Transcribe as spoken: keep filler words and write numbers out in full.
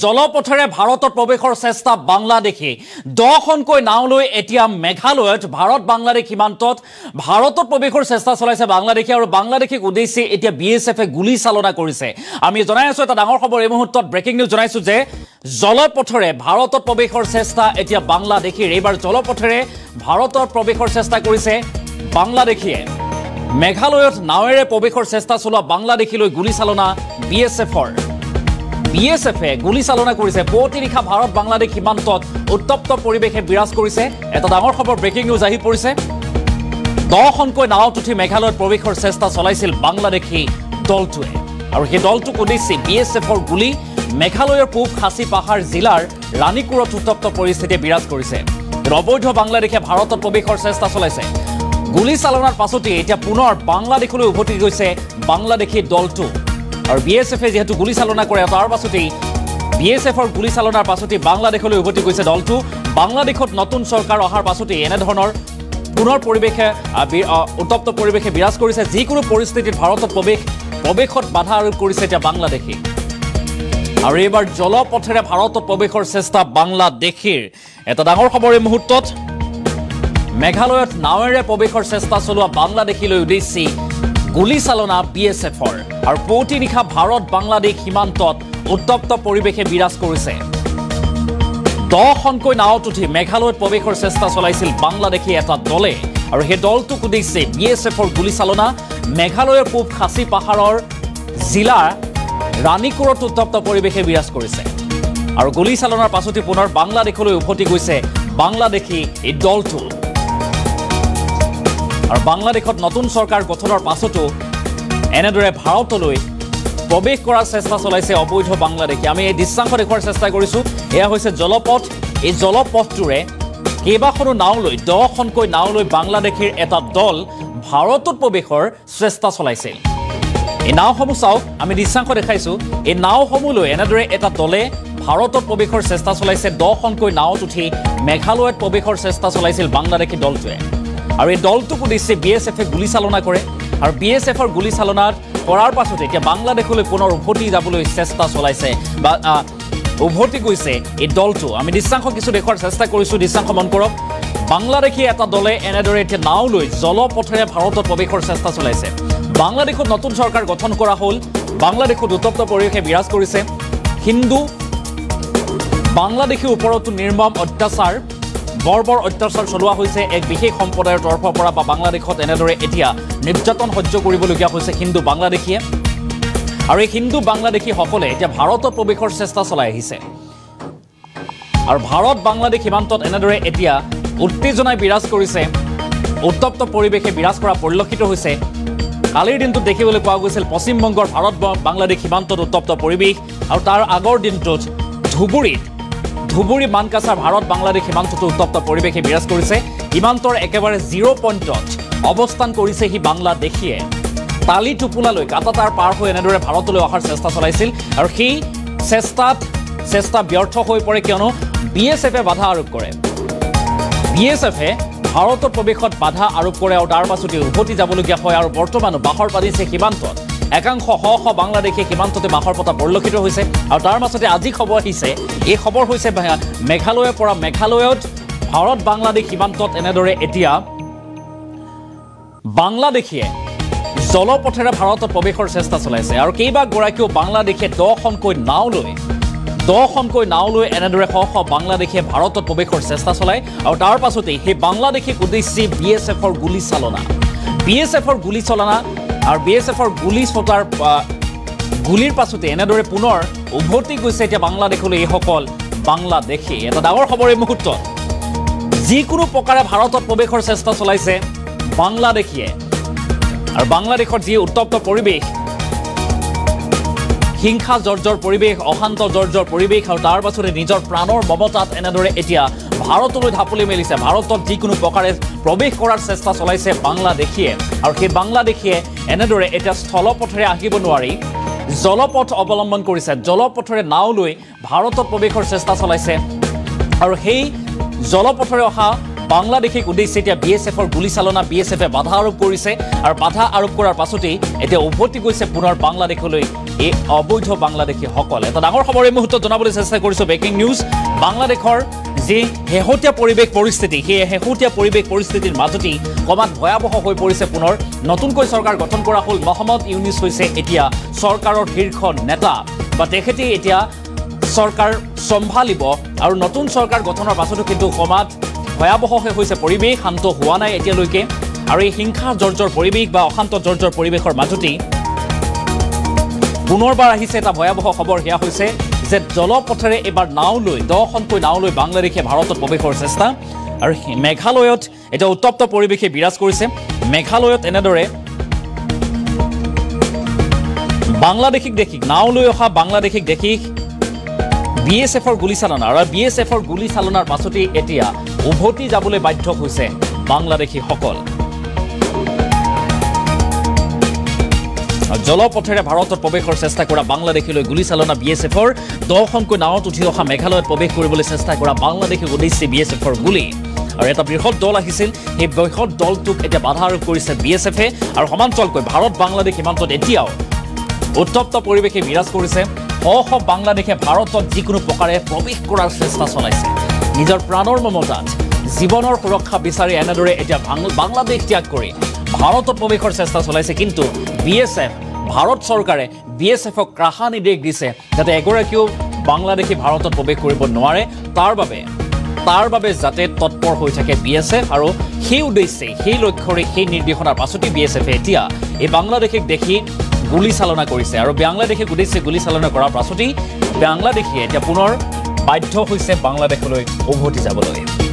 জলপথেৰে ভাৰতত প্ৰৱেশৰ চেষ্টা বাংলাদেশী দহখনকৈ নাও লৈ এতিয়া মেঘালয়ত ভাৰত বাংলাদেশ সীমান্তত ভাৰতত প্ৰৱেশৰ চেষ্টা চলাইছে বাংলাদেশী আৰু বাংলাদেশীক উদ্দেশ্যি এতিয়া বিএছএফে গুলি চালনা কৰিছে আমি জনাই আছো এটা ডাঙৰ খবৰ এই মুহূৰ্তত ব্ৰেকিং নিউজ জনাইছো যে জলপথেৰে ভাৰতত প্ৰৱেশৰ চেষ্টা এতিয়া বাংলাদেশীৰ এইবাৰ জলপথেৰে ভাৰতত প্ৰৱেশৰ চেষ্টা কৰিছে বাংলাদেশীয়ে মেঘালয়ত নাৱেৰে প্ৰৱেশৰ চেষ্টা চলোৱা বাংলাদেশীলৈ গুলি চালনা বিএছএফৰ বিএছএফে গুলি চালনা কৰিছে পুৱতি নিশা ভাৰত বাংলাদেশ সীমান্তত উত্তপ্ত পৰিৱেশে বিৰাজ কৰিছে এটা ডাঙৰ খবৰ ব্ৰেকিং নিউজ আহি পৰিছে দহখনকৈ নাৱত উঠি মেঘালয়ত প্ৰৱেশৰ চেষ্টা চলাইছিল বাংলাদেশী দলটোৱে আৰু সেই দলটোক উদ্দেশ্যি বিএছএফৰ গুলি মেঘালয়ৰ পূব খাচী পাহাৰ জিলাৰ ৰাণীকুৰত উত্তপ্ত পৰিস্থিতিয়ে বিৰাজ কৰিছে অবৈধ বাংলাদেশে ভাৰতত প্ৰৱেশৰ চেষ্টা চলাইছে গুলি চালনাৰ পাছতে এতিয়া পুনৰ বাংলাদেশলৈ উভতি গৈছে বাংলাদেশী দলটো আৰু বিএছএফে যেহেতু গুলি চালনা কৰে তাৰ পাছতেই বিএছএফৰ গুলি চালনাৰ পাছতেই বাংলাদেশলৈ উভতি গৈছে দলটো বাংলাদেশত নতুন চৰকাৰ অহাৰ পাছতেই এনেধৰণৰ পুনৰ পৰিৱেশে উত্তপ্ত পৰিৱেশে বিৰাজ কৰিছে যিকোনো পৰিস্থিতিত ভাৰতত প্ৰৱেশ প্ৰৱেশত বাধা আৰোপ কৰিছে এতিয়া বাংলাদেশী আৰু এইবাৰ জলপথেৰে ভাৰতত প্ৰৱেশৰ চেষ্টা বাংলাদেশীৰ এটা ডাঙৰ খবৰ এই মুহূৰ্তত মেঘালয়ত নাৱেৰে প্ৰৱেশৰ চেষ্টা চলোৱা বাংলাদেশীলৈ উদ্দেশ্যি গুলি চালনা বিএছএফৰ আৰু পুৱতি নিশা ভাৰত বাংলাদেশ সীমান্তত উত্তপ্ত পৰিৱেশে বিৰাজ কৰিছে দহখনকৈ নাৱত উঠি মেঘালয়ত প্ৰৱেশৰ চেষ্টা চলাইছিল বাংলাদেশী এটা দলে আৰু সেই দলটোক উদ্দেশ্যি বিএছএফৰ গুলি চালনা মেঘালয়ৰ পূব খাচী পাহাৰৰ জিলা ৰাণীকুৰত উত্তপ্ত পৰিৱেশে বিৰাজ কৰিছে আৰু গুলি চালনাৰ পাছতে পুনৰ বাংলাদেশলৈ উভতি গৈছে বাংলাদেশী এই দলটো আৰু বাংলাদেশত নতুন চৰকাৰ গঠনৰ পাছতো এনেদৰে ভাৰতলৈ প্ৰৱেশ কৰাৰ চেষ্টা চলাইছে অবৈধ বাংলাদেশী আমি এই দৃশ্যাংশ দেখুৱাৰ চেষ্টা কৰিছো এয়া হৈছে জলপথ এই জলপথটোৰে কেইবাখনো নাও লৈ দহখনকৈ নাও লৈ বাংলাদেশীৰ এটা দল ভাৰতত প্ৰৱেশৰ চেষ্টা চলাইছিল এই নাওসমূহ চাওক আমি দৃশ্যাংশ দেখাইছো এই নাওসমূহ লৈ এনেদৰে এটা দলে ভাৰতত প্ৰৱেশৰ চেষ্টা চলাইছে দহখনকৈ নাৱত উঠি মেঘালয়ত প্ৰৱেশৰ চেষ্টা চলাইছিল বাংলাদেশী দলটোৱে আৰু এই দলটোক উদ্দেশ্যি বিএছএফে গুলি চালনা কৰে আৰু বিএছএফৰ গুলি চালনাত কৰাৰ পাছতে এতিয়া বাংলাদেশলৈ পুনৰ উভতি যাবলৈ চেষ্টা চলাইছে বা উভতি গৈছে এই দলটো আমি দৃশ্যাংশ কিছু দেখুৱাৰ চেষ্টা কৰিছো দৃশ্যাংশ মন কৰক বাংলাদেশী এটা দলে এনেদৰে এতিয়া নাও লৈ জলপথেৰে ভাৰতত প্ৰৱেশৰ চেষ্টা চলাইছে বাংলাদেশত নতুন চৰকাৰ গঠন কৰা হ'ল বাংলাদেশত উত্তপ্ত পৰিৱেশে বিৰাজ কৰিছে হিন্দু বাংলাদেশীৰ ওপৰতো নিৰ্মম অত্যাচাৰ বৰ্বৰ অত্যাচাৰ চলোৱা হৈছে এক বিশেষ সম্প্ৰদায়ৰ তৰফৰ পৰা বা বাংলাদেশত এনেদৰে এতিয়া নিৰ্যাতন সহ্য কৰিবলগীয়া হৈছে হিন্দু বাংলাদেশীয়ে আৰু এই হিন্দু বাংলাদেশীসকলে এতিয়া ভাৰতত প্ৰৱেশৰ চেষ্টা চলাই আহিছে আৰু ভাৰত বাংলাদেশ সীমান্তত এনেদৰে এতিয়া উত্তেজনাই বিৰাজ কৰিছে উত্তপ্ত পৰিৱেশে বিৰাজ কৰা পৰিলক্ষিত হৈছে কালিৰ দিনটোত দেখিবলৈ পোৱা গৈছিল পশ্চিমবংগৰ ভাৰত বাংলাদেশ সীমান্তত উত্তপ্ত পৰিৱেশ আৰু তাৰ আগৰ দিনটোত ধুবুৰীত ধুবুৰী মানকাছাৰ ভাৰত বাংলাদেশ সীমান্তত উত্তপ্ত পৰিৱেশে বিৰাজ কৰিছে সীমান্তৰ একেবাৰে জিৰ' পইণ্টত অৱস্থান কৰিছে সি বাংলাদেশীয়ে তালি টোপোলালৈ কাটাতাৰ পাৰ হৈ এনেদৰে ভাৰতলৈ অহাৰ চেষ্টা চলাইছিল আৰু সেই চেষ্টাত চেষ্টা ব্যৰ্থ হৈ পৰে কিয়নো বিএছএফে বাধা আৰোপ কৰে বিএছএফে ভাৰতৰ প্ৰৱেশত বাধা আৰোপ কৰে আৰু তাৰ পাছতে উভতি যাবলগীয়া হয় আৰু বৰ্তমানো বাহৰ পাতিছে সীমান্তত একাংশ শ শ বাংলাদেশী সীমান্ততে বাহৰ পতা পৰিলক্ষিত হৈছে আৰু তাৰ মাজতে আজি খবৰ আহিছে এই খবৰ হৈছে মেঘালয়ৰ পৰা মেঘালয়ত ভাৰত বাংলাদেশ সীমান্তত এনেদৰে এতিয়া বাংলাদেশীয়ে জলপথেৰে ভাৰতত প্ৰৱেশৰ চেষ্টা চলাইছে আৰু কেইবাগৰাকীও বাংলাদেশীয়ে দহখনকৈ নাও লৈ দহখনকৈ নাও লৈ এনেদৰে শ শ বাংলাদেশীয়ে ভাৰতত প্ৰৱেশৰ চেষ্টা চলায় আৰু তাৰ পাছতেই সেই বাংলাদেশীক উদ্দেশ্যি বিএছএফৰ গুলি চালনা বিএছএফৰ গুলি চালনা আৰু বিএছএফৰ গুলি চলাৰ গুলিৰ পাছতে এনেদৰে পুনৰ উভতি গৈছে এতিয়া বাংলাদেশলৈ এইসকল বাংলাদেশী এটা ডাঙৰ খবৰ এই মুহূৰ্তত যিকোনো প্ৰকাৰে ভাৰতত প্ৰৱেশৰ চেষ্টা চলাইছে বাংলাদেশীয়ে আৰু বাংলাদেশৰ যি উত্তপ্ত পৰিৱেশ হিংসা জৰ্জৰ পৰিৱেশ অশান্ত জৰ্জৰ পৰিৱেশ আৰু তাৰ পাছতে নিজৰ প্ৰাণৰ মমতাত এনেদৰে এতিয়া ভাৰতলৈ ঢাপলি মেলিছে ভাৰতত যিকোনো প্ৰকাৰে প্ৰৱেশ কৰাৰ চেষ্টা চলাইছে বাংলাদেশীয়ে আৰু সেই বাংলাদেশীয়ে এনেদৰে এতিয়া স্থলপথেৰে আহিব নোৱাৰি জলপথ অৱলম্বন কৰিছে জলপথেৰে নাও লৈ ভাৰতত প্ৰৱেশৰ চেষ্টা চলাইছে আৰু সেই জলপথেৰে অহা বাংলাদেশীক উদ্দেশ্যি এতিয়া বিএছএফৰ গুলি চালনা বিএছএফে বাধা আৰোপ কৰিছে আৰু বাধা আৰোপ কৰাৰ পাছতেই এতিয়া উভতি গৈছে পুনৰ বাংলাদেশলৈ এই অবৈধ বাংলাদেশীসকল। এটা ডাঙৰ খবৰ এই মুহূৰ্তত জনাবলৈ চেষ্টা কৰিছোঁ। Breaking news. বাংলাদেশৰ যি শেহতীয়া পৰিৱেশ পৰিস্থিতি, সেই শেহতীয়া পৰিৱেশ পৰিস্থিতিৰ মাজতেই কমাত ভয়াৱহ হৈ পৰিছে পুনৰ। নতুনকৈ চৰকাৰ গঠন কৰা হ'ল। মহম্মদ ইউনিছ হৈছে এতিয়া চৰকাৰৰ শীৰ্ষ নেতা, বা তেখেতে এতিয়া চৰকাৰ চম্ভালিব। আৰু নতুন চৰকাৰ গঠনৰ পাছতো কিন্তু কমাত ভয়াৱহ হৈছে পৰিৱেশ, শান্ত হোৱা নাই এতিয়ালৈকে। আৰু এই হিংসা জৰ্জৰ পৰিৱেশ বা অশান্ত জৰ্জৰ পৰিৱেশৰ মাজতেই পুনৰবাৰ আহিছে এটা ভয়াৱহ খবৰ। সেয়া হৈছে যে জলপথেৰে এইবাৰ নাও লৈ দহখনকৈ নাও লৈ বাংলাদেশে ভাৰতত প্ৰৱেশৰ চেষ্টা। আৰু মেঘালয়ত এটা উত্তপ্ত পৰিৱেশে বিৰাজ কৰিছে। মেঘালয়ত এনেদৰে বাংলাদেশীক দেখি নাও লৈ অহা বাংলাদেশীক দেখি বি এছ এফৰ গুলীচালনা, আৰু বি এছ এফৰ গুলীচালনাৰ পাছতেই এতিয়া উভতি যাবলৈ বাধ্য হৈছে বাংলাদেশীসকল। জলপথেৰে ভাৰতত প্ৰৱেশৰ চেষ্টা কৰা বাংলাদেশীলৈ গুলীচালনা বি এছ এফৰ। দহখনকৈ নাৱত উঠি অহা মেঘালয়ত প্ৰৱেশ কৰিবলৈ চেষ্টা কৰা বাংলাদেশীক উদ্দেশ্যে বি এছ এফৰ গুলী। আৰু এটা বৃহৎ দল আহিছিল, সেই বৃহৎ দলটোক এতিয়া বাধা আৰোপ কৰিছে বি এছ এফে। আৰু সমান্তৰালকৈ ভাৰত বাংলাদেশ সীমান্তত এতিয়াও উত্তপ্ত পৰিৱেশে বিৰাজ কৰিছে। শ শ বাংলাদেশে ভাৰতত যিকোনো প্ৰকাৰে প্ৰৱেশ কৰাৰ চেষ্টা চলাইছে। নিজৰ প্ৰাণৰ মমতাত জীৱনৰ সুৰক্ষা বিচাৰি এনেদৰে এতিয়া বাংলাদেশ ত্যাগ কৰি ভাৰতত প্ৰৱেশৰ চেষ্টা চলাইছে। কিন্তু বি এছ এফ, ভাৰত চৰকাৰে বি এছ এফক ক্ৰাহা নিৰ্দেশ দিছে যাতে এগৰাকীও বাংলাদেশী ভাৰতত প্ৰৱেশ কৰিব নোৱাৰে। তাৰ বাবে তাৰ বাবে যাতে তৎপৰ হৈ থাকে বি এছ এফ। আৰু সেই উদ্দেশ্যে, সেই লক্ষ্যৰে, সেই নিৰ্দেশনাৰ পাছতেই বি এছ এফে এতিয়া এই বাংলাদেশীক দেখি গুলীচালনা কৰিছে। আৰু বাংলাদেশীক উদ্দেশ্যে গুলীচালনা কৰাৰ পাছতেই বাংলাদেশীয়ে এতিয়া পুনৰ বাধ্য হৈছে বাংলাদেশলৈ উভতি যাবলৈ।